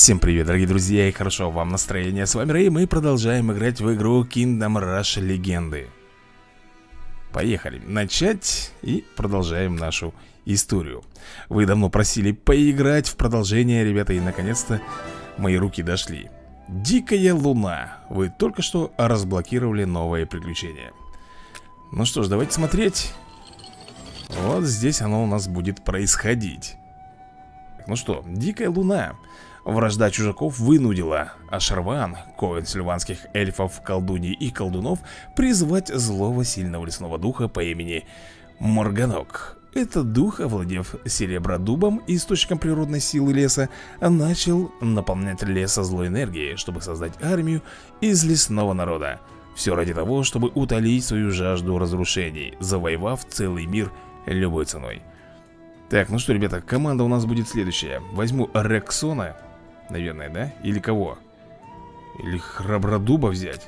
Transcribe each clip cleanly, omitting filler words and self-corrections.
Всем привет, дорогие друзья, и хорошо вам настроения. С вами Рэй, мы продолжаем играть в игру Kingdom Rush Легенды. Поехали, начать и продолжаем нашу историю. Вы давно просили поиграть в продолжение, ребята, и наконец-то мои руки дошли. Дикая Луна. Вы только что разблокировали новое приключение. Ну что ж, давайте смотреть. Вот здесь оно у нас будет происходить. Ну что, Дикая Луна. Вражда чужаков вынудила Ашарван, коин сильванских эльфов, колдуней и колдунов, призвать злого сильного лесного духа по имени Морганок. Этот дух, овладев серебродубом, источником природной силы леса, начал наполнять лес злой энергией, чтобы создать армию из лесного народа. Все ради того, чтобы утолить свою жажду разрушений, завоевав целый мир любой ценой. Так, ну что, ребята, команда у нас будет следующая. Возьму Рексона, наверное, да? Или кого? Или Храбродуба взять?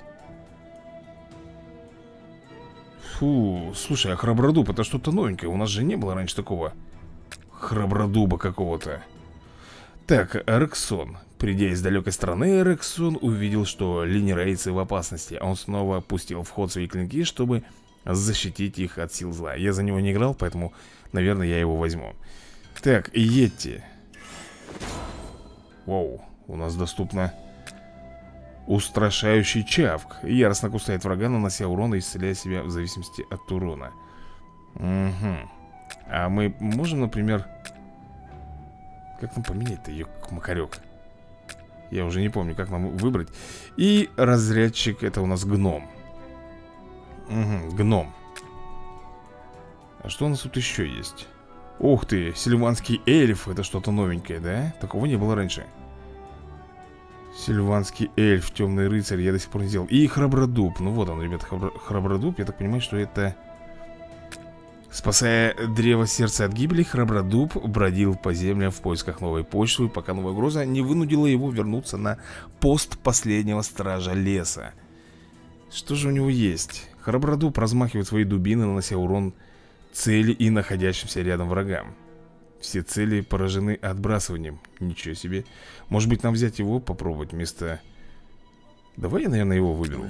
Фу, слушай, а Храбродуб это что-то новенькое. У нас же не было раньше такого Храбродуба какого-то. Так, Рексон. Придя из далекой страны, Рексон увидел, что линерейцы в опасности. Он снова пустил в ход свои клинки, чтобы защитить их от сил зла. Я за него не играл, поэтому, наверное, я его возьму. Так, Йетти. Воу, у нас доступно устрашающий чавк. Яростно кусает врага, нанося урон и исцеляя себя в зависимости от урона. Угу. А мы можем, например... Как нам поменять-то ее, макарек? Я уже не помню, как нам выбрать. И разрядчик, это у нас гном. Угу, гном. А что у нас тут еще есть? Ух ты, сильванский эльф. Это что-то новенькое, да? Такого не было раньше. Сильванский эльф, темный рыцарь. Я до сих пор не сделал. И Храбродуб. Ну вот он, ребята, Храбродуб. Я так понимаю, что это... Спасая древо сердца от гибели, Храбродуб бродил по землям в поисках новой почвы, пока новая угроза не вынудила его вернуться на пост последнего стража леса. Что же у него есть? Храбродуб размахивает свои дубины, нанося урон цели и находящимся рядом врагам. Все цели поражены отбрасыванием. Ничего себе. Может быть, нам взять его, попробовать вместо... Давай я, наверное, его выберу.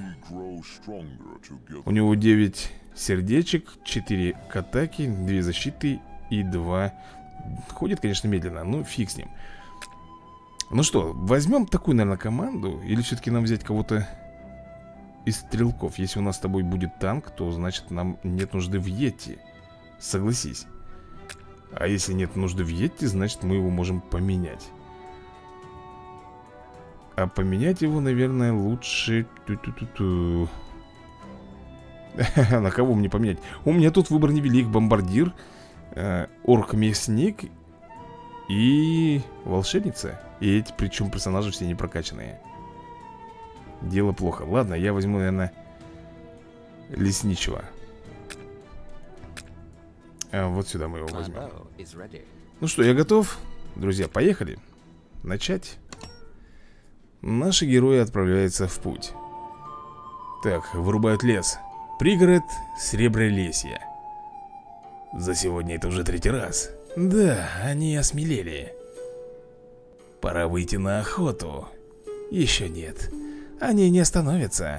У него 9 сердечек, 4 к атаке, 2 защиты и 2... Ходит, конечно, медленно, но фиг с ним. Ну что, возьмем такую, наверное, команду. Или все-таки нам взять кого-то из стрелков? Если у нас с тобой будет танк, то значит нам нет нужды в Йетти. Согласись. А если нет нужды в Йетти, значит мы его можем поменять. А поменять его, наверное, лучше... На кого мне поменять? У меня тут выбор невелик. Бомбардир, орк-мясник и волшебница. И эти, причем, персонажи все не прокачанные. Дело плохо. Ладно, я возьму, наверное, лесничего. А вот сюда мы его возьмем. Ну что, я готов. Друзья, поехали. Начать. Наши герои отправляются в путь. Так, вырубают лес. Пригород Сребролесья. За сегодня это уже 3-й раз. Да, они осмелели. Пора выйти на охоту. Еще нет. Они не остановятся.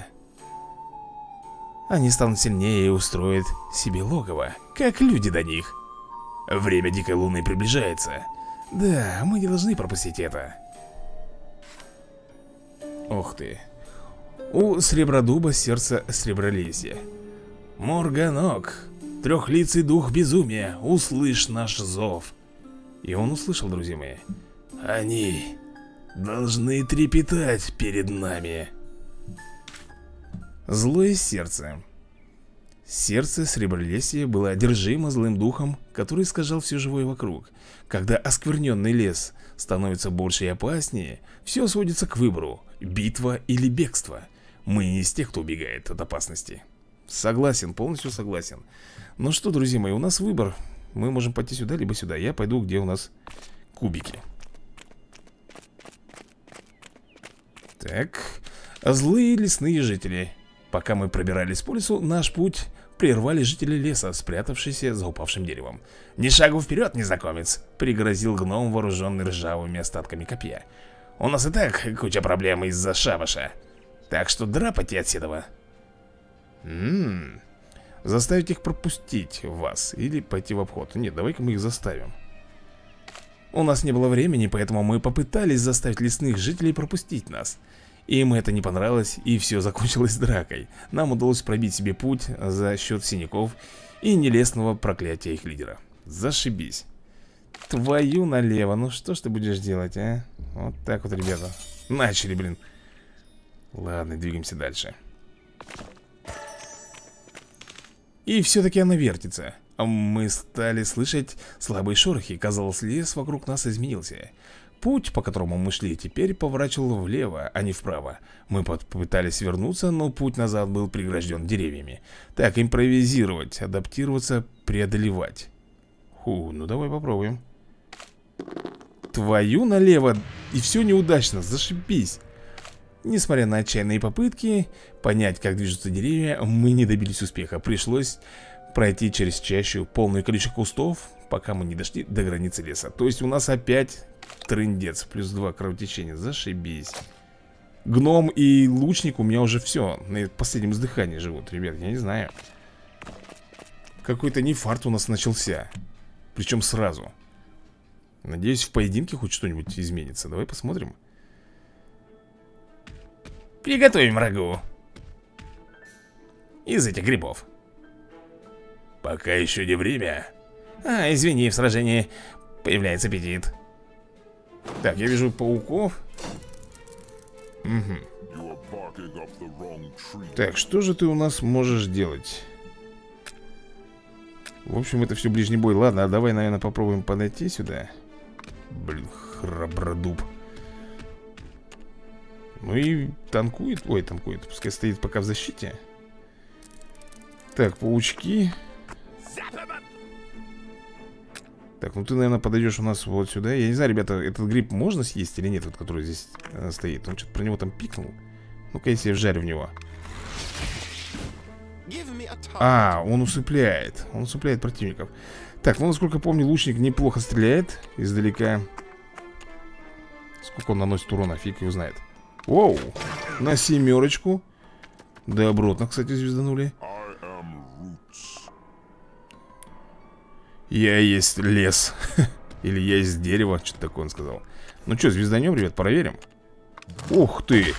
Они станут сильнее и устроят себе логово, как люди до них. Время Дикой Луны приближается. Да, мы не должны пропустить это. Ох ты. У Сребродуба сердце Сребролесья. Морганок, трехлицый дух безумия, услышь наш зов. И он услышал, друзья мои. Они должны трепетать перед нами. Злое сердце. Сердце Сребролесья было одержимо злым духом, который искажал все живое вокруг. Когда оскверненный лес становится больше и опаснее, все сводится к выбору: битва или бегство. Мы не из тех, кто убегает от опасности. Согласен, полностью согласен. Ну что, друзья мои, у нас выбор. Мы можем пойти сюда, либо сюда. Я пойду, где у нас кубики. Так, злые лесные жители. Пока мы пробирались по лесу, наш путь прервали жители леса, спрятавшиеся за упавшим деревом. «Ни шагу вперед, незнакомец!» — пригрозил гном, вооруженный ржавыми остатками копья. У нас и так куча проблем из-за шабаша. Так что драпайте отседова. Заставить их пропустить вас или пойти в обход. Нет, давай-ка мы их заставим. У нас не было времени, поэтому мы попытались заставить лесных жителей пропустить нас. Им это не понравилось, и все закончилось дракой. Нам удалось пробить себе путь за счет синяков и нелестного проклятия их лидера. Зашибись. Твою налево, ну что ж ты будешь делать, а? Вот так вот, ребята. Начали, блин. Ладно, двигаемся дальше. И все-таки она вертится. Мы стали слышать слабые шорохи. Казалось, лес вокруг нас изменился. Путь, по которому мы шли, теперь поворачивал влево, а не вправо. Мы попытались вернуться, но путь назад был прегражден деревьями. Так, импровизировать, адаптироваться, преодолевать. Ну давай попробуем. Твою налево. И все неудачно, зашибись. Несмотря на отчаянные попытки понять, как движутся деревья, мы не добились успеха. Пришлось пройти через чащу, полную колючек кустов, пока мы не дошли до границы леса. То есть у нас опять трындец, плюс 2 кровотечения, зашибись. Гном и лучник у меня уже все, на последнем издыхании живут, ребят, я не знаю. Какой-то нефарт у нас начался. Причем сразу. Надеюсь, в поединке хоть что-нибудь изменится. Давай посмотрим. Приготовим рагу из этих грибов. Пока еще не время. Извини, в сражении появляется аппетит. Так, я вижу пауков. Так, что же ты у нас можешь делать? В общем, это все ближний бой. Ладно, а давай, наверное, попробуем подойти сюда. Блин, храбродуб. Ну и танкует. Ой, танкует. Пускай стоит пока в защите. Так, паучки. Так, ну ты, наверное, подойдешь у нас вот сюда. Я не знаю, ребята, этот гриб можно съесть или нет, вот, который здесь стоит. Он что-то про него там пикнул. Ну-ка, если я вжарю в него. Он усыпляет. Он усыпляет противников. Так, ну, насколько помню, лучник неплохо стреляет издалека. Сколько он наносит урона, фиг его знает. Воу, на 7. Добротно, кстати, звезданули. Я есть лес. Или я есть дерево, что-то такое он сказал. Ну что, звезданем, ребят, проверим. Ух ты.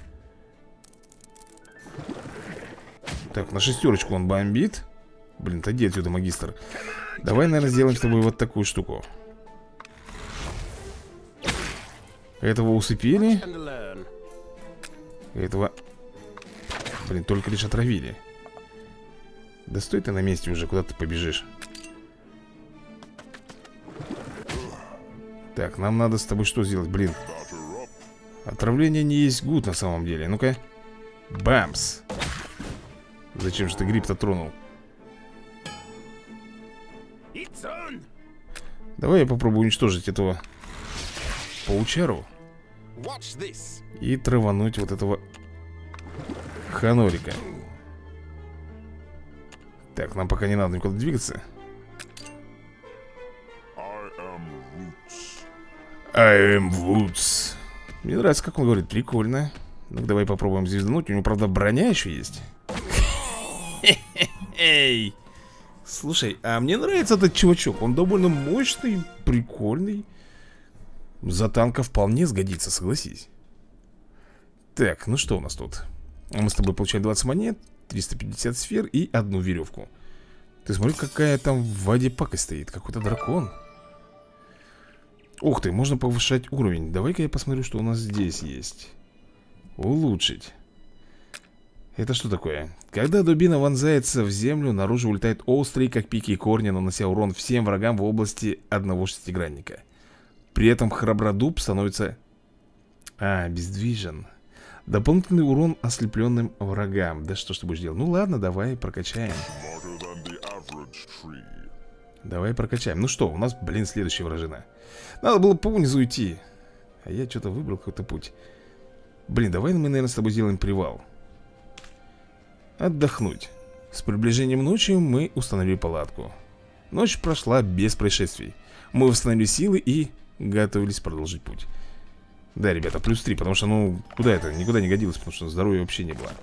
Так, на 6 он бомбит. Блин, отойди отсюда, магистр. Давай, наверное, сделаем с тобой вот такую штуку. Этого усыпили. Этого, блин, только лишь отравили. Да стой ты на месте уже, куда ты побежишь. Так, нам надо с тобой что сделать, блин. Отравление не есть гуд на самом деле. Ну-ка. Бамс. Зачем же ты гриб-то тронул? Давай я попробую уничтожить этого паучару и травануть вот этого ханорика. Так, нам пока не надо никуда двигаться. I am Woods. Мне нравится, как он говорит, прикольно. Ну давай попробуем звездануть. У него, правда, броня еще есть. Эй! Слушай, а мне нравится этот чувачок. Он довольно мощный, прикольный. За танка вполне сгодится, согласись. Так, ну что у нас тут? Мы с тобой получаем 20 монет, 350 сфер и 1 веревку. Ты смотри, какая там в воде пакость стоит. Какой-то дракон. Ух ты, можно повышать уровень. Давай-ка я посмотрю, что у нас здесь есть. Улучшить. Это что такое? Когда дубина вонзается в землю, наружу улетает острый, как пики корня, нанося урон всем врагам в области одного шестигранника. При этом храбродуб становится... обездвижен. Дополнительный урон ослепленным врагам. Да что ж ты будешь делать? Ну ладно, давай прокачаем. Давай прокачаем. Ну что, у нас, блин, следующая вражина. Надо было по внизу идти. А я что-то выбрал какой-то путь. Блин, давай мы, наверное, с тобой сделаем привал. Отдохнуть. С приближением ночи мы установили палатку. Ночь прошла без происшествий. Мы восстановили силы и готовились продолжить путь. Да, ребята, плюс 3, потому что, ну, куда это? Никуда не годилось, потому что здоровья вообще не было.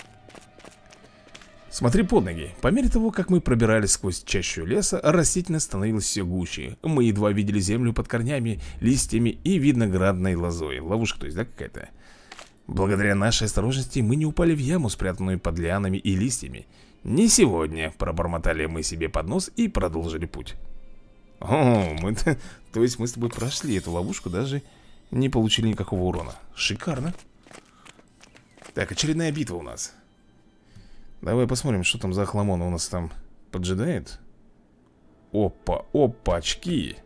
Смотри под ноги. По мере того, как мы пробирались сквозь чащу леса, растительность становилась все гуще. Мы едва видели землю под корнями, листьями и виноградной лозой. Ловушка, то есть, да, какая-то? Благодаря нашей осторожности мы не упали в яму, спрятанную под лианами и листьями. Не сегодня, пробормотали мы себе под нос и продолжили путь. О, то есть мы с тобой прошли эту ловушку, даже не получили никакого урона. Шикарно. Так, очередная битва у нас. Давай посмотрим, что там за охламон у нас там поджидает. Опа, опачки.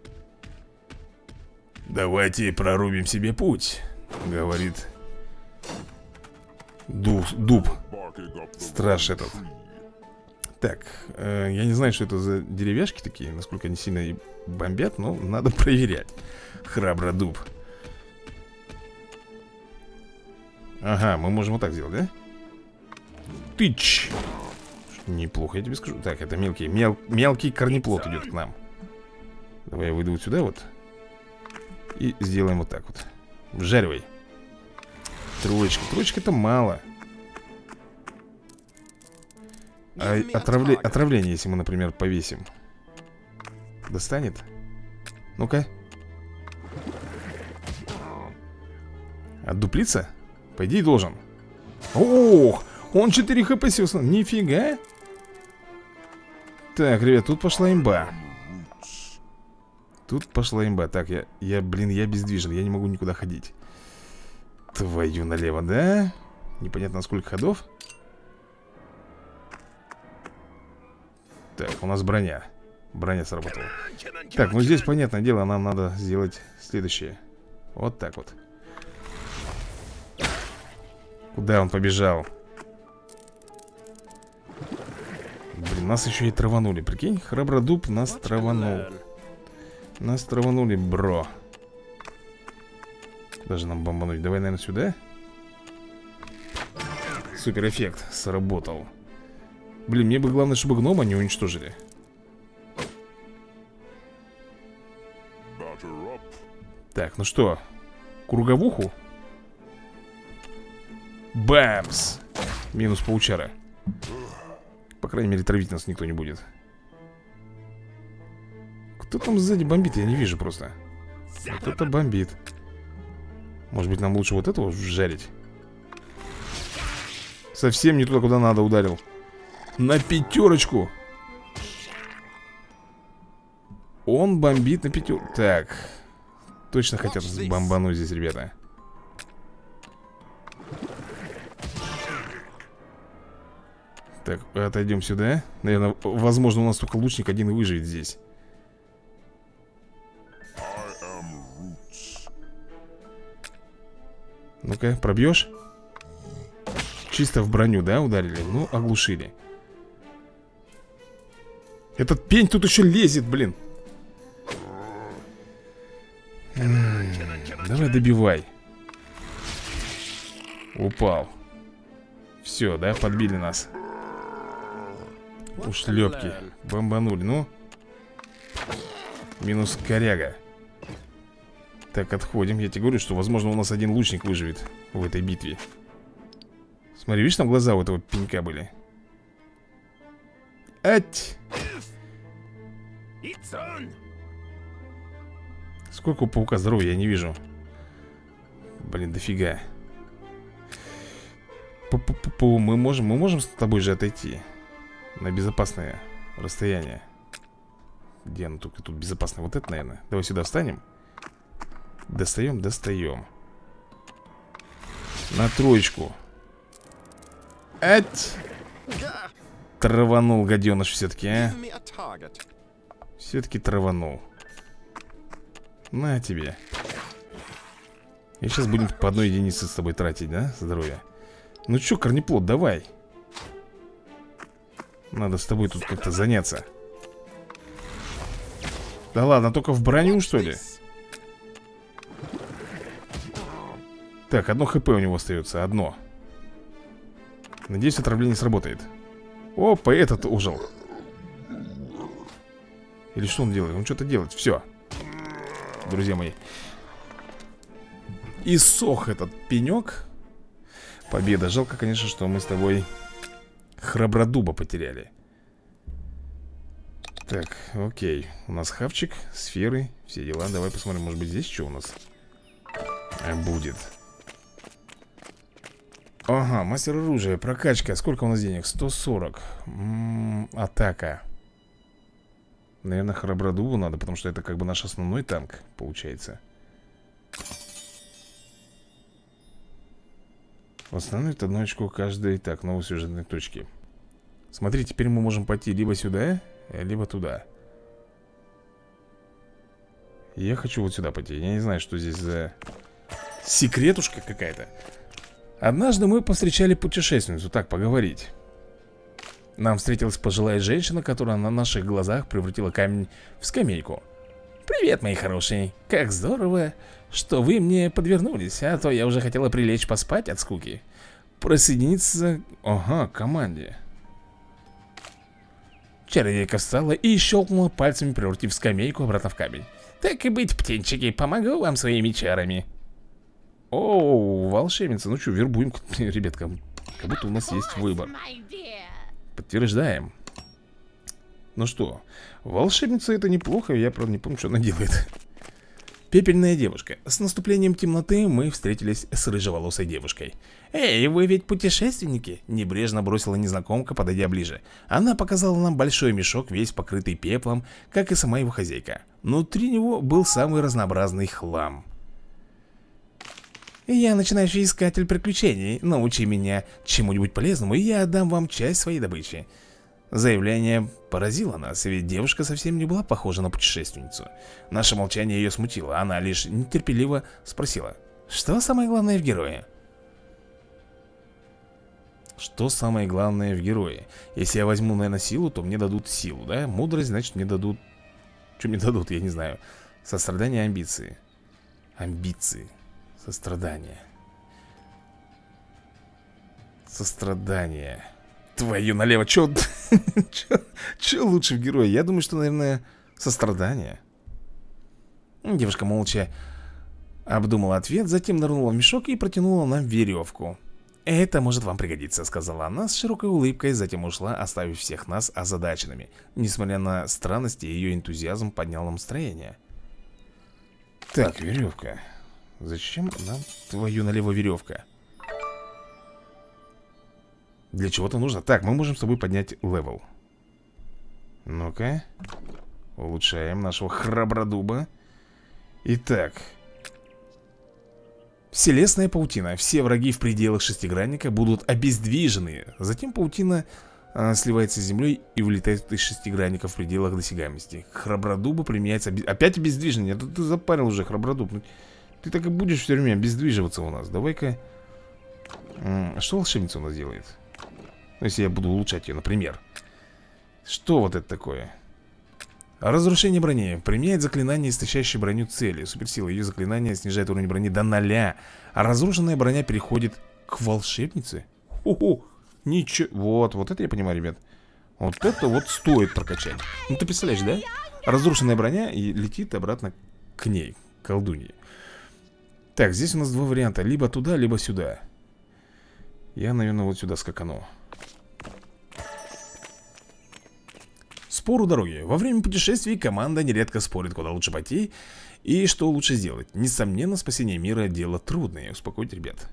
Давайте прорубим себе путь, говорит дуб. Страж этот. Так, я не знаю, что это за деревяшки такие, насколько они сильно и бомбят, но надо проверять. Храбро дуб. Ага, мы можем вот так сделать, да? Тыч. Неплохо, я тебе скажу. Так, это мелкий корнеплод идет к нам. Давай я выйду вот сюда вот. И сделаем вот так вот. Вжаривай. Троечка, троечка-то мало. А отравление, если мы, например, повесим, достанет? Ну-ка. Отдуплиться? По идее должен. Ох, он 4 хп сел. Нифига. Так, ребят, тут пошла имба. Тут пошла имба. Так, блин, я бездвижен. Я не могу никуда ходить. Твою налево, да? Непонятно, на сколько ходов. Так, у нас броня. Броня сработала. Так, ну здесь, понятное дело, нам надо сделать следующее. Вот так вот. Куда он побежал? Блин, нас еще и траванули. Прикинь, храбродуб нас траванул. Нас траванули, бро. Куда же нам бомбануть? Давай, наверное, сюда. Супер эффект сработал. Блин, мне бы главное, чтобы гнома не уничтожили. Так, ну что, круговуху? Бамс! Минус паучара. По крайней мере, травить нас никто не будет. Кто там сзади бомбит? Я не вижу просто. Кто-то бомбит. Может быть, нам лучше вот этого жарить? Совсем не туда, куда надо, ударил. На пятерочку. Он бомбит на пятерку. Так, точно хотят бомбануть здесь, ребята. Так, отойдем сюда. Наверное, возможно, у нас только лучник один и выживет здесь. Ну-ка, пробьешь? Чисто в броню, да, ударили? Ну, оглушили. Этот пень тут еще лезет, блин. Давай добивай. Упал. Все, да, подбили нас. Ушлепки. Бомбанули, ну. Минус коряга. Так, отходим. Я тебе говорю, что, возможно, у нас один лучник выживет в этой битве. Смотри, видишь, там глаза у этого пенька были. Ать! Сколько у паука здоровья, я не вижу. Блин, дофига. Мы можем с тобой же отойти на безопасное расстояние. Где оно только тут безопасно? Вот это, наверное. Давай сюда встанем. Достаем, достаем. На троечку. Ать! Траванул, гаденыш, все-таки, а? Все-таки траванул. На тебе. И сейчас будем по одной единице с тобой тратить, да? Здоровье. Ну чё, корнеплод, давай. Надо с тобой тут как-то заняться. Да ладно, только в броню, что ли? Так, одно хп у него остается, одно. Надеюсь, отравление сработает. Опа, этот ужил. Или что он делает? Он что-то делает, все. Друзья мои, иссох этот пенек. Победа. Жалко, конечно, что мы с тобой храбродуба потеряли. Так, окей. У нас хавчик, сферы, все дела. Давай посмотрим, может быть, здесь что у нас будет. Ага, мастер оружия, прокачка. Сколько у нас денег? 140. Атака. Наверное, храбродубу надо, потому что это как бы наш основной танк, получается. Восстанавливает 1 очко каждой. Так, новые сюжетные точки. Смотри, теперь мы можем пойти либо сюда, либо туда. Я хочу вот сюда пойти. Я не знаю, что здесь за секретушка какая-то. Однажды мы повстречали путешественницу. Так, поговорить. Нам встретилась пожилая женщина, которая на наших глазах превратила камень в скамейку. Привет, мои хорошие. Как здорово, что вы мне подвернулись. А то я уже хотела прилечь поспать от скуки. Присоединиться, ага, к команде. Чародейка встала и щелкнула пальцами, превратив скамейку обратно в камень. Так и быть, птенчики, помогу вам своими чарами. О, волшебница, ну что, вербуем, ребятка. Как будто у нас есть выбор. Подтверждаем. Ну что, волшебница это неплохо. Я, правда, не помню, что она делает. Пепельная девушка. С наступлением темноты мы встретились с рыжеволосой девушкой. Эй, вы ведь путешественники? Небрежно бросила незнакомка, подойдя ближе. Она показала нам большой мешок, весь покрытый пеплом, как и сама его хозяйка. Внутри него был самый разнообразный хлам. Я начинающий искатель приключений. Научи меня чему-нибудь полезному, и я отдам вам часть своей добычи. Заявление поразило нас, ведь девушка совсем не была похожа на путешественницу. Наше молчание ее смутило. Она лишь нетерпеливо спросила: что самое главное в герое? Что самое главное в герое? Если я возьму, наверное, силу, то мне дадут силу, да? Мудрость, значит, мне дадут... Что мне дадут, я не знаю. Сострадание, амбиции. Амбиции. Сострадание. Сострадание. Твою налево. Чё лучше в герое? Я думаю, что, наверное, сострадание. Девушка молча обдумала ответ, затем нырнула в мешок и протянула нам веревку. Это может вам пригодиться, сказала она с широкой улыбкой, затем ушла, оставив всех нас озадаченными. Несмотря на странности, ее энтузиазм поднял нам настроение. Так, веревка. Зачем нам твою налево веревка? Для чего-то нужно. Так, мы можем с тобой поднять левел. Ну-ка. Улучшаем нашего храбродуба. Итак. Селесная паутина. Все враги в пределах шестигранника будут обездвижены. Затем паутина сливается с землей и вылетает из шестигранника в пределах досягаемости. Храбродуба применяется... Опять обездвижение? Ты запарил уже, храбродуб. Ты так и будешь все время обездвиживаться у нас. Давай-ка... Что волшебница у нас делает? Ну, если я буду улучшать ее, например. Что вот это такое? Разрушение брони. Применяет заклинание, истощающее броню цели. Суперсила. Ее заклинание снижает уровень брони до 0. А разрушенная броня переходит к волшебнице. Хо-хо. Ничего. Вот это я понимаю, ребят. Вот это вот стоит прокачать. Ну ты представляешь, да? Разрушенная броня и летит обратно к ней, к колдунье. Так, здесь у нас два варианта. Либо туда, либо сюда. Я, наверное, вот сюда скакану. Спор у дороги. Во время путешествий команда нередко спорит, куда лучше пойти и что лучше сделать. Несомненно, спасение мира — дело трудное. Успокойте, ребят.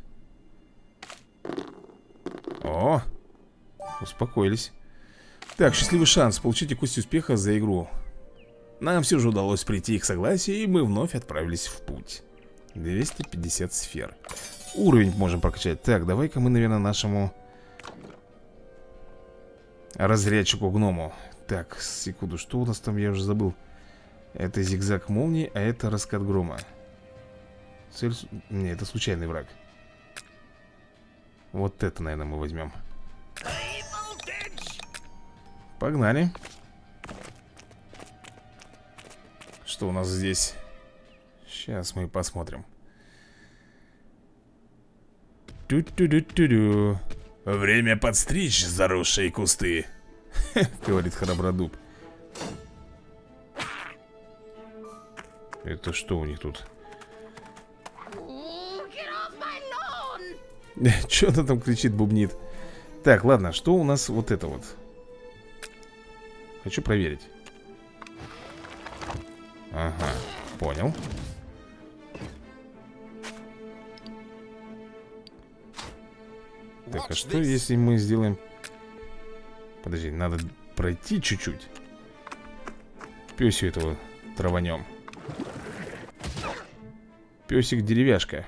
О, успокоились. Так, счастливый шанс. Получите кость успеха за игру. Нам все же удалось прийти к согласию, и мы вновь отправились в путь. 250 сфер. Уровень можем прокачать. Так, давай-ка мы, наверное, нашему разрядчику-гному. Так, секунду, что у нас там, я уже забыл. Это зигзаг молнии, а это раскат грома. Цель... Не, это случайный враг. Вот это, наверное, мы возьмем. Погнали. Что у нас здесь? Сейчас мы посмотрим. Ту-ту-ду-ту-ду. Время подстричь заросшие кусты, говорит храбродуб. Это что у них тут? Что она там кричит, бубнит? Так, ладно, что у нас вот это вот? Хочу проверить. Ага, понял. Так, а что если мы сделаем... Подожди, надо пройти чуть-чуть. Пёсю этого траванем. Пёсик деревяшка.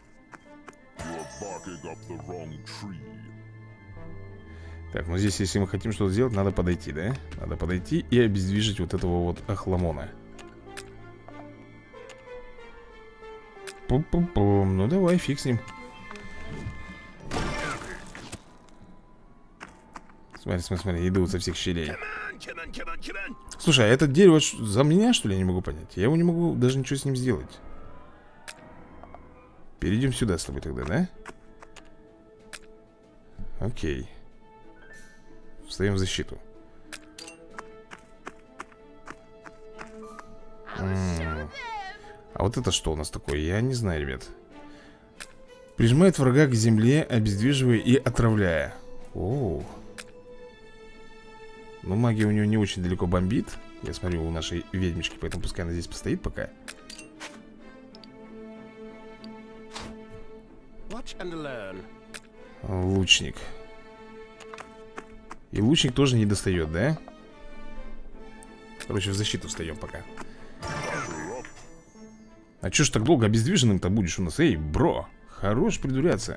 Так, ну здесь, если мы хотим что-то сделать, надо подойти, да? Надо подойти и обездвижить вот этого вот охламона. Пум-пум-пум. Ну давай, фиг с ним. Смотри, смотри, смотри, идут со всех щелей. Слушай, а это дерево за меня, что ли, я не могу понять? Я его не могу даже ничего с ним сделать. Перейдем сюда с тобой тогда, да? Окей. Встаем в защиту. А вот это что у нас такое? Я не знаю, ребят. Прижимает врага к земле, обездвиживая и отравляя. Оу. Но магия у него не очень далеко бомбит. Я смотрю, у нашей ведьмочки, поэтому пускай она здесь постоит пока. Лучник. И лучник тоже не достает, да? Короче, в защиту встаем пока. А чё ж так долго обездвиженным-то будешь у нас? Эй, бро, хорош придуряться.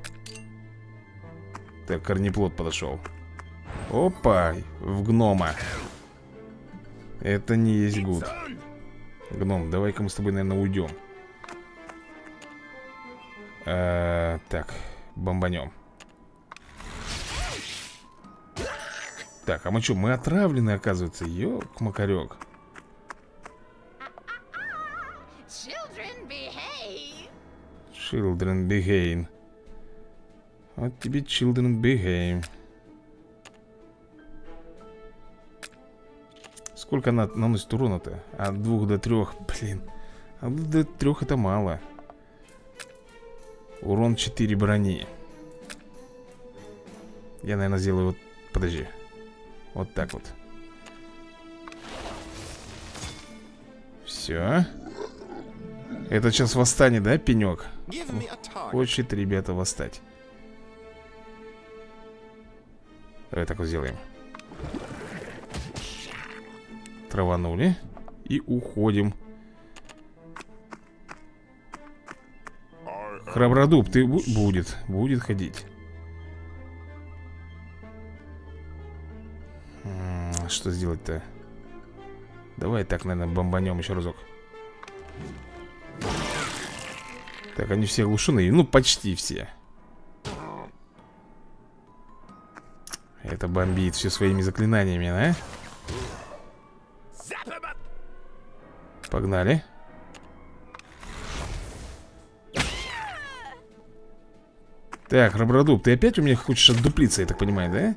Так, корнеплод подошел. Опа, в гнома. Это не есть гуд. Гном, давай-ка мы с тобой, наверное, уйдем. Так, бомбанем. Так, а мы что, мы отравлены, оказывается. Ёк-макарёк. Children behave. Вот тебе children behave. Сколько она наносит урона-то? От 2 до 3, блин. От 2 до 3 это мало. Урон 4 брони. Я, наверное, сделаю вот... Подожди. Вот так вот. Все. Это сейчас восстанет, да, пенек? Хочет, ребята, восстать. Давай так вот сделаем. Траванули. И уходим. Храбродуб, ты будет ходить. Что сделать-то? Давай так, наверное, бомбанем еще разок. Так, они все оглушены. Ну, почти все. Это бомбит все своими заклинаниями, да? Погнали. Так, Храбродуб, ты опять у меня хочешь отдуплиться, я так понимаю, да?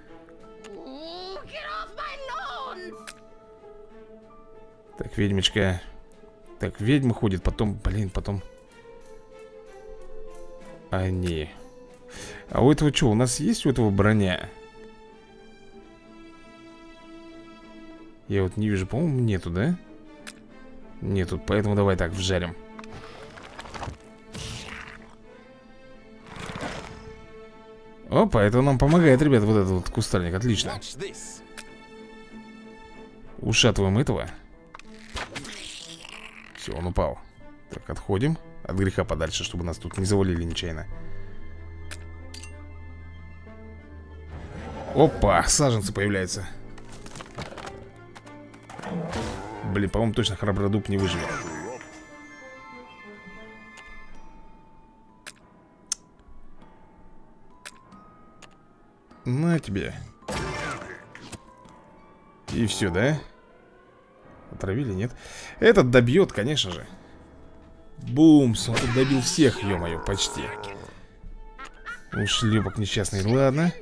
Так, ведьмочка. Так, ведьма ходит, потом, блин, потом. Они. А у этого что, у нас есть у этого броня? Я вот не вижу, по-моему, нету, да? Нету, поэтому давай так, вжарим. Опа, это нам помогает, ребят, вот этот вот кустарник, отлично. Ушатываем этого. Все, он упал. Так, отходим от греха подальше, чтобы нас тут не завалили нечаянно. Опа, саженцы появляются. Блин, по-моему, точно Храбродуб не выживет. На тебе. И все, да? Отравили, нет? Этот добьет, конечно же. Бумс, он тут добил всех, ё-моё, почти. Ушлепок несчастный, ладно.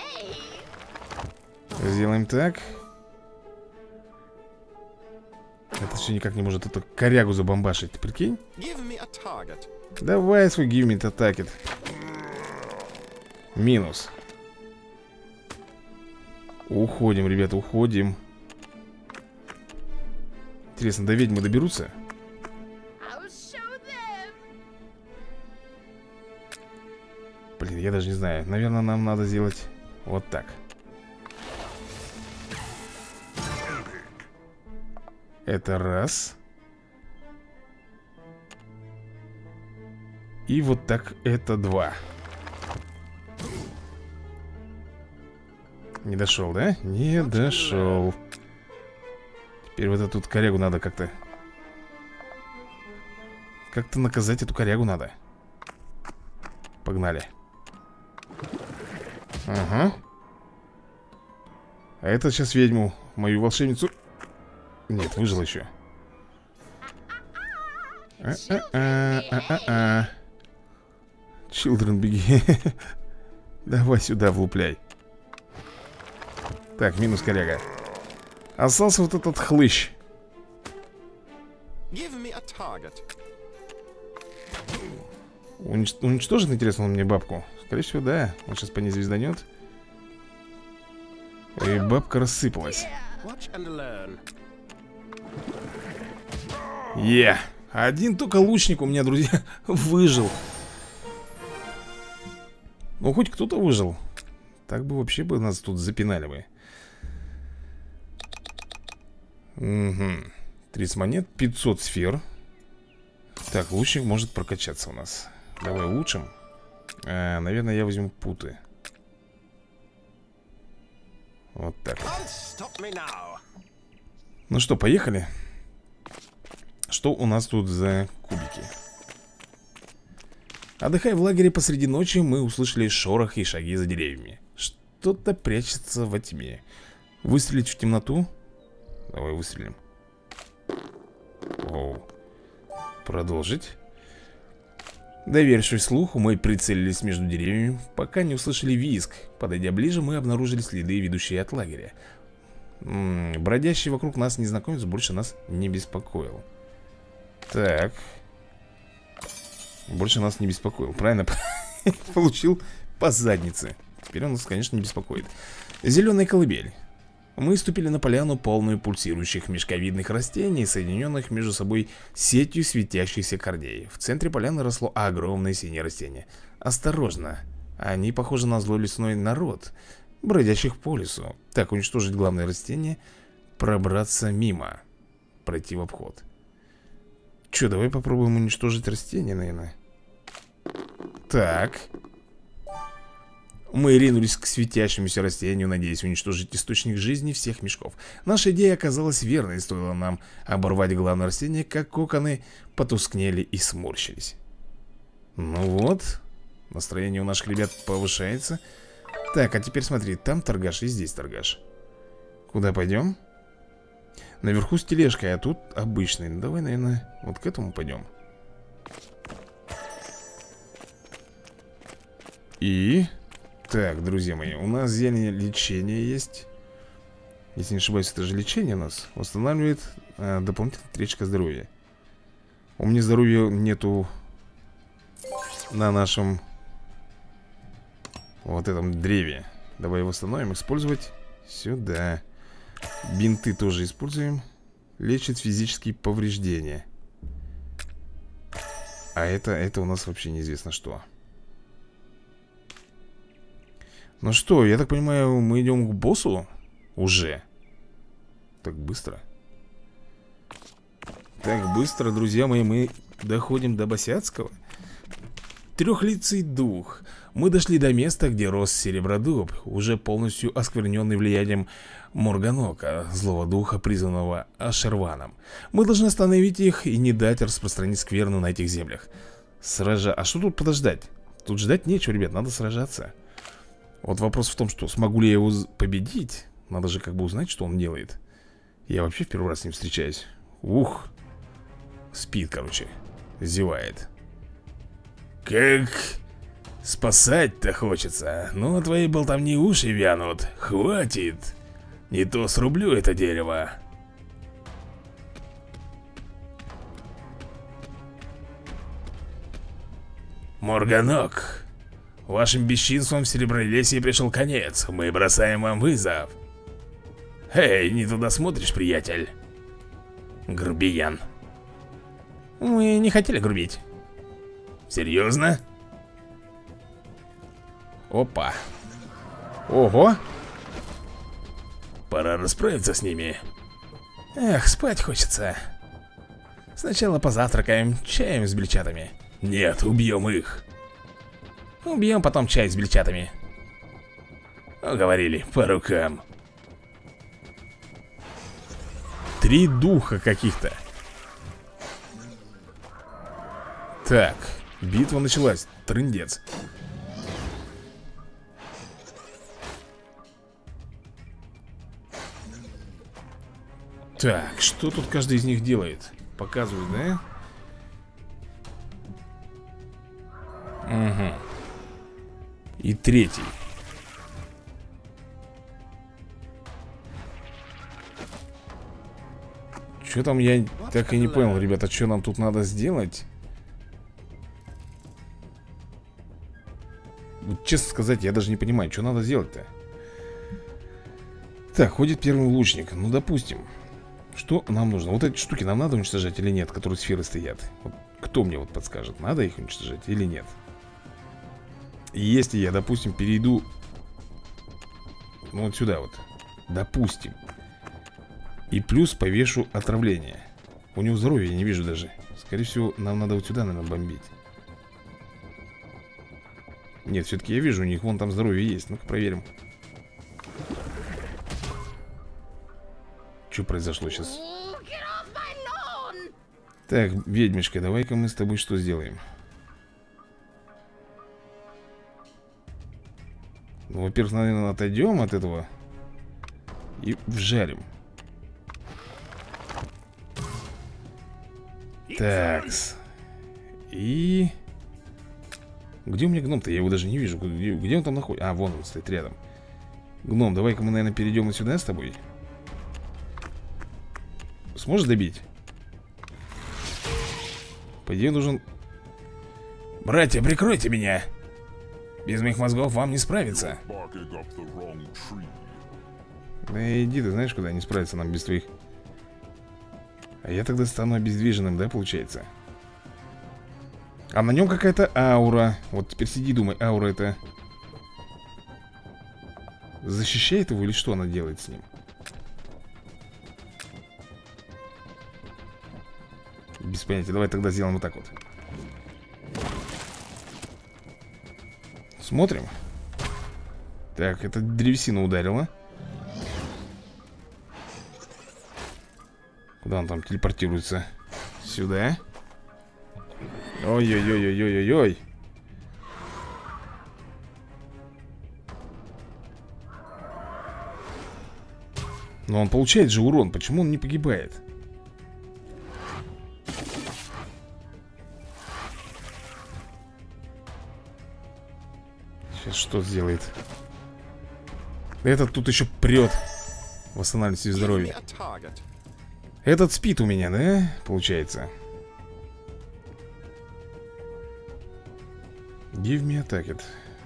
Сделаем так. Это все никак не может эту корягу забомбашить, ты прикинь? Давай свой give me a target. Минус. Уходим, ребята, уходим. Интересно, до ведьмы доберутся? Блин, я даже не знаю. Наверное, нам надо сделать вот так. Это раз. И вот так это два. Не дошел, да? Не дошел. Теперь вот эту корягу надо как-то... Как-то наказать эту корягу надо. Погнали. Ага. А это сейчас ведьму, мою волшебницу. Нет, выжил еще. Children, беги. Давай сюда, влупляй. Так, минус коряга. Остался вот этот хлыщ. Уничтожит, интересно, он мне бабку? Скорее всего, да. Он сейчас по ней звезданет. И бабка рассыпалась. Один только лучник у меня, друзья, выжил. Ну, хоть кто-то выжил. Так бы вообще бы нас тут запинали бы. Угу. 30 монет, 500 сфер. Так, лучник может прокачаться у нас. Давай улучшим. Наверное, я возьму путы. Вот так вот. Ну что, поехали. Что у нас тут за кубики? Отдыхая в лагере посреди ночи, мы услышали шорох и шаги за деревьями. Что-то прячется во тьме. Выстрелить в темноту? Давай выстрелим. Оу. Продолжить. Доверившись слуху, мы прицелились между деревьями, пока не услышали визг. Подойдя ближе, мы обнаружили следы, ведущие от лагеря. Бродящий вокруг нас незнакомец больше нас не беспокоил. Так. Больше нас не беспокоил. Правильно? Получил по заднице. Теперь он нас, конечно, не беспокоит. Зеленая колыбель. Мы ступили на поляну, полную пульсирующих мешковидных растений, соединенных между собой сетью светящихся корней. В центре поляны росло огромное синее растение. Осторожно. Они похожи на злой лесной народ, бродящих по лесу. Так, уничтожить главное растение, пробраться мимо, пройти в обход. Че, давай попробуем уничтожить растение, наверное. Так. Мы ринулись к светящемуся растению, надеясь уничтожить источник жизни всех мешков. Наша идея оказалась верной, стоило нам оборвать главное растение, как коконы потускнели и сморщились. Ну вот, настроение у наших ребят повышается. Так, а теперь смотри, там торгаш и здесь торгаш. Куда пойдем? Наверху с тележкой, а тут обычный. Ну, давай, наверное, вот к этому пойдем. И... Так, друзья мои, у нас зелень лечения есть. Если не ошибаюсь, это же лечение у нас. Восстанавливает дополнительно 3 очка здоровья. У меня здоровья нету на нашем вот этом древе. Давай восстановим, использовать сюда. Бинты тоже используем. Лечит физические повреждения. А это у нас вообще неизвестно что. Ну что, я так понимаю, мы идем к боссу? Уже. Так быстро. Так быстро, друзья мои, мы доходим до Босяцкого. Трехлицый дух. Мы дошли до места, где рос серебродуб, уже полностью оскверненный влиянием Морганока, злого духа, призванного Ашерваном. Мы должны остановить их и не дать распространить скверну на этих землях. А что тут подождать? Тут ждать нечего, ребят, надо сражаться. Вот вопрос в том, что смогу ли я его победить. Надо же как бы узнать, что он делает. Я вообще в первый раз с ним встречаюсь. Ух. Спит, короче. Зевает. Как спасать-то хочется. Ну, твои болтовни уши вянут. Хватит. Не то срублю это дерево. Морганок. Вашим бесчинством в Серебролесье пришел конец. Мы бросаем вам вызов. Эй, не туда смотришь, приятель. Грубиян. Мы не хотели грубить. Серьезно? Опа. Ого. Пора расправиться с ними. Эх, спать хочется. Сначала позавтракаем чаем с бельчатами. Нет, убьем их. Убьем потом чай с бельчатами. Уговорили, по рукам. 3 духа каких-то. Так, битва началась, трындец. Так, что тут каждый из них делает? Показывает, да? Угу. И третий. Что там, я так и не понял, ребята, что нам тут надо сделать? Вот, честно сказать, я даже не понимаю, что надо сделать-то. Так, ходит первый лучник. Ну, допустим. Что нам нужно? Вот эти штуки нам надо уничтожать или нет, которые сферы стоят? Вот, кто мне вот подскажет, надо их уничтожать или нет? И если я, допустим, перейду, ну, вот сюда вот, допустим, и плюс повешу отравление. У него здоровья я не вижу даже. Скорее всего, нам надо вот сюда, наверное, бомбить. Нет, все-таки я вижу, у них вон там здоровье есть. Ну-ка проверим. Что произошло сейчас? Так, ведьмишка, давай-ка мы с тобой что сделаем? Ну, во-первых, наверное, отойдем от этого и вжарим. Такс. И... Где у меня гном-то? Я его даже не вижу. Где он там находится? А, вон он стоит рядом. Гном, давай-ка мы, наверное, перейдем сюда с тобой. Сможешь добить? По идее, должен... Братья, прикройте меня! Без моих мозгов вам не справиться. Да иди ты, знаешь, куда не справиться нам без твоих. А я тогда стану обездвиженным, да, получается? А на нем какая-то аура. Вот теперь сиди, думай, аура это защищает его или что она делает с ним? Без понятия, давай тогда сделаем вот так вот. Смотрим. Так, это древесина ударила. Куда он там телепортируется? Сюда. Ой-ой-ой-ой-ой-ой-ой. Но он получает же урон. Почему он не погибает? Сейчас что сделает? Этот тут еще прет. Восстанавливает себе здоровье. Этот спит у меня, да? Получается. Give me a target.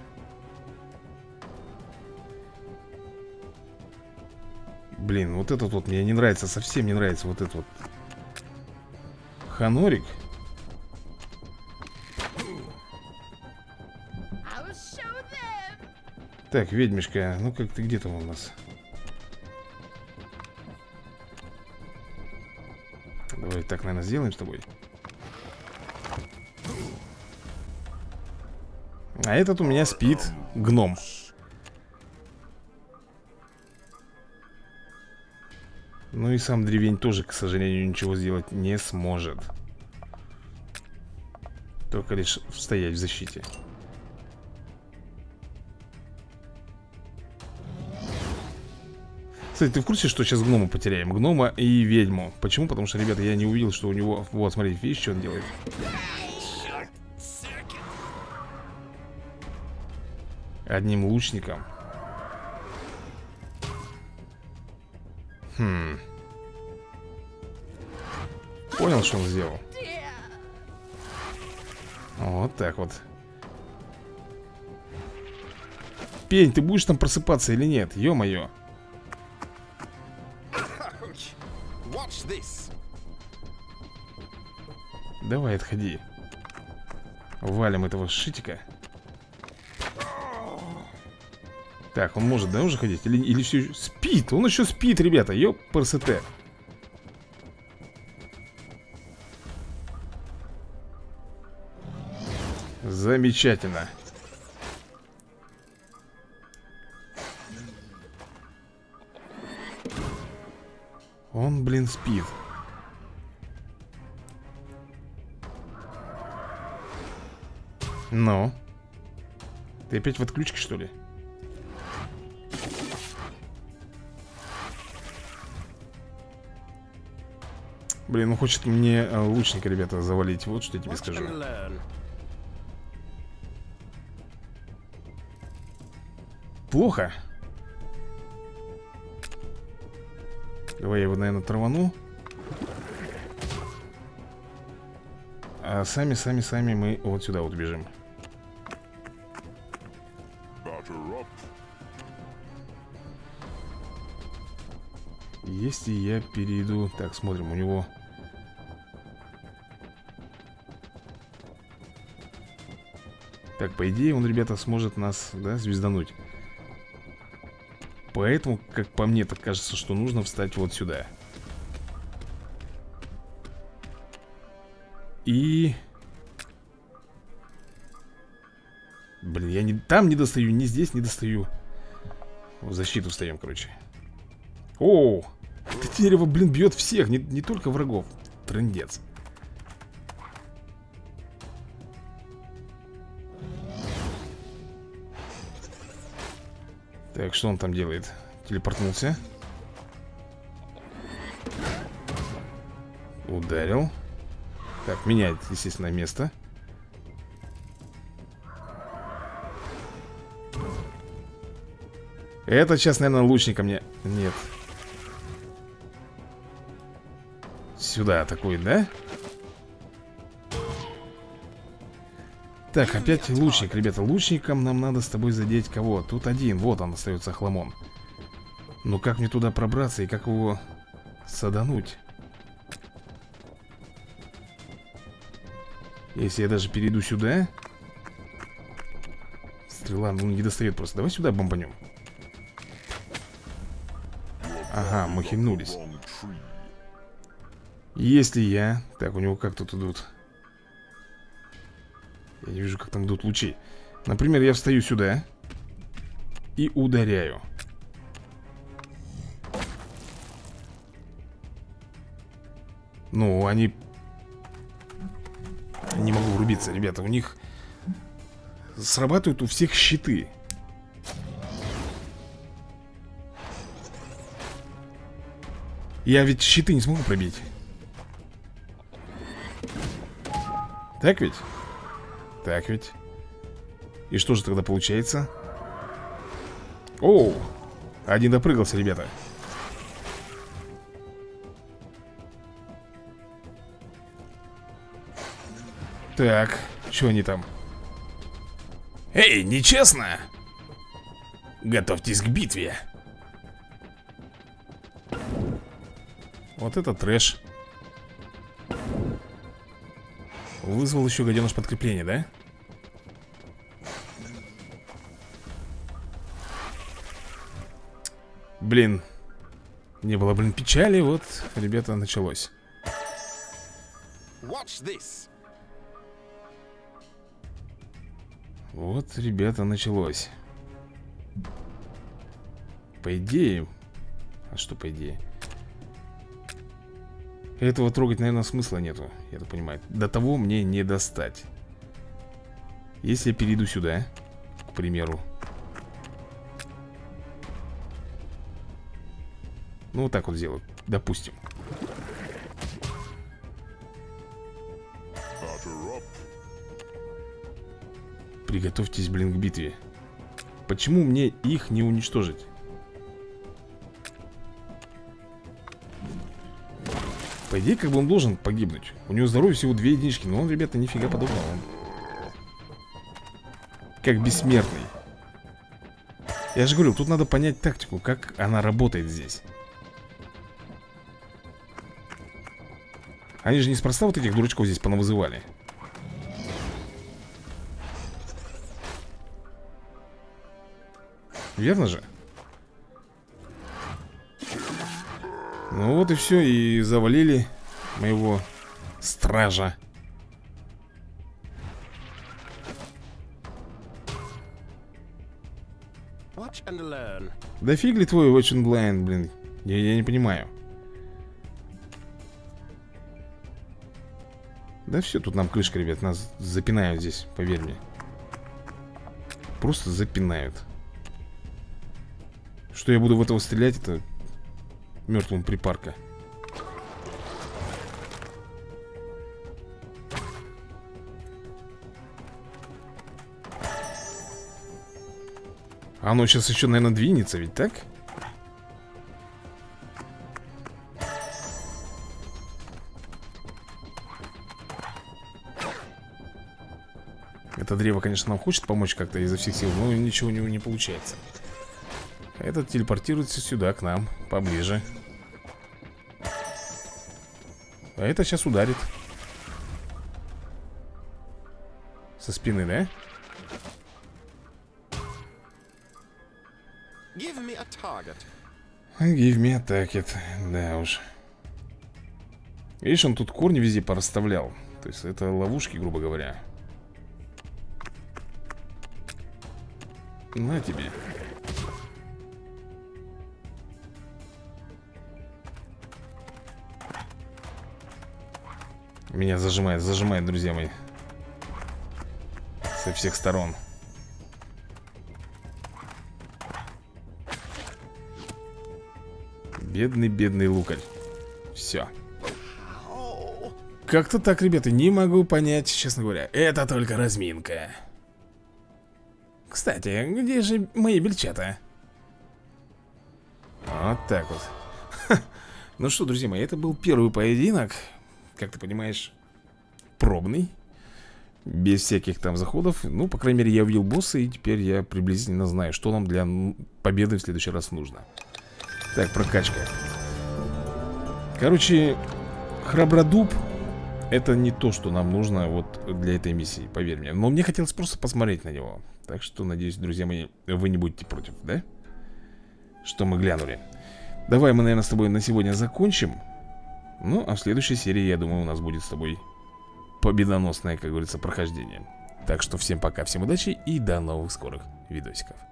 Блин, вот этот вот мне не нравится. Совсем не нравится вот этот вот Ханорик. Так, ведьмишка, ну как ты, где там у нас? Давай так, наверное, сделаем с тобой. А этот у меня спит гном. Ну и сам древень тоже, к сожалению, ничего сделать не сможет. Только лишь стоять в защите. Кстати, ты в курсе, что сейчас гнома потеряем? Гнома и ведьму. Почему? Потому что, ребята, я не увидел, что у него... Вот, смотрите, видишь, что он делает? Одним лучником. Понял, что он сделал? Вот так вот. Пень, ты будешь там просыпаться или нет? Ё-моё. Давай, отходи. Валим этого шитика. Так, он может, да, уже ходить? Или все еще... Спит, он еще спит, ребята, ёпрст. Замечательно. Он, блин, спит. Ну? Ты опять в отключке, что ли? Блин, он хочет мне лучника, ребята, завалить. Вот что я тебе скажу. Плохо. Давай я его, наверное, травану. А сами мы вот сюда вот бежим. Если я перейду... Так, смотрим, у него... Так, по идее, он, ребята, сможет нас, да, звездануть. Поэтому, как по мне, так кажется, что нужно встать вот сюда. И... Блин, я не там не достаю, ни здесь не достаю. В защиту встаем, короче. О, это дерево, блин, бьет всех, не только врагов. Трындец. Так, что он там делает? Телепортнулся. Ударил. Так, меняет, естественно, место. Это сейчас, наверное, лучника мне... Нет. Сюда атакует, да? Так, опять лучник, ребята. Лучником нам надо с тобой задеть кого? Тут один, вот он остается хламон. Ну как мне туда пробраться и как его садануть? Если я даже перейду сюда. Стрела, ну не достает просто. Давай сюда бомбанем. Ага, мы хильнулись. Если я... Так, у него как тут идут? Я не вижу, как там идут лучи. Например, я встаю сюда и ударяю. Ну, они... Не могу врубиться, ребята. У них срабатывают у всех щиты. Я ведь щиты не смогу пробить. Так ведь? Так ведь. И что же тогда получается? Оу! Один допрыгался, ребята. Так, что они там? Эй, нечестно! Готовьтесь к битве. Вот это трэш. Вызвал еще гаденыш подкрепление, да? Блин. Не было, блин, печали. Вот, ребята, началось. Вот, ребята, началось. По идее... А что по идее? Этого трогать, наверное, смысла нету, я так понимаю. До того мне не достать. Если я перейду сюда, к примеру. Ну, вот так вот сделаю, допустим. Приготовьтесь, блин, к битве. Почему мне их не уничтожить? По идее, как бы он должен погибнуть. У него здоровье всего 2 единички. Но он, ребята, нифига подобного. Он как бессмертный. Я же говорю, тут надо понять тактику, как она работает здесь. Они же неспроста вот этих дурачков здесь понавызывали. Верно же? Ну вот и все, и завалили моего стража. Да фиг ли твой Watch and Learn, блин. Я не понимаю. Да все, тут нам крышка, ребят. Нас запинают здесь, поверь мне. Просто запинают. Что я буду в этого стрелять, это мертвым припарка. Оно сейчас еще, наверное, двинется, ведь так? Это древо, конечно, нам хочет помочь как-то изо всех сил, но ничего у него не получается. Этот телепортируется сюда, к нам, поближе. А это сейчас ударит. Со спины, да? Give me a target. Да уж. Видишь, он тут корни везде порасставлял. То есть это ловушки, грубо говоря. На тебе. Меня зажимает, друзья мои. Со всех сторон. Бедный лукарь. Все. Как-то так, ребята, не могу понять, честно говоря. Это только разминка. Кстати, где же мои бельчата? Вот так вот. Ну что, друзья мои, это был первый поединок. Как ты понимаешь, пробный. Без всяких там заходов. Ну, по крайней мере, я убил босса. И теперь я приблизительно знаю, что нам для победы в следующий раз нужно. Так, прокачка. Короче, храбродуб — это не то, что нам нужно вот для этой миссии, поверь мне. Но мне хотелось просто посмотреть на него. Так что, надеюсь, друзья мои, вы не будете против, да? Что мы глянули. Давай мы, наверное, с тобой на сегодня закончим. Ну, а в следующей серии, я думаю, у нас будет с тобой победоносное, как говорится, прохождение. Так что всем пока, всем удачи и до новых скорых видосиков.